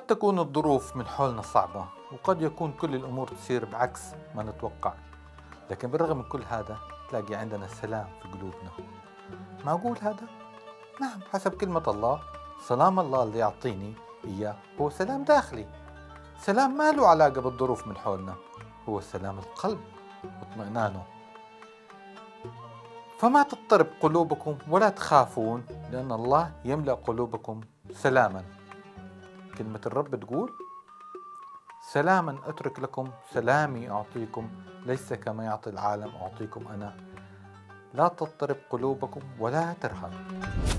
تكون الظروف من حولنا صعبة، وقد يكون كل الأمور تصير بعكس ما نتوقع، لكن بالرغم من كل هذا تلاقي عندنا سلام في قلوبنا. معقول هذا؟ نعم، حسب كلمة الله، سلام الله اللي يعطيني إياه هو سلام داخلي، سلام ما له علاقة بالظروف من حولنا، هو سلام القلب واطمئنانه. فما تضطرب قلوبكم ولا تخافون، لأن الله يملأ قلوبكم سلاما. كلمة الرب تقول: سلاما أترك لكم، سلامي أعطيكم، ليس كما يعطي العالم أعطيكم أنا. لا تضطرب قلوبكم ولا ترهب.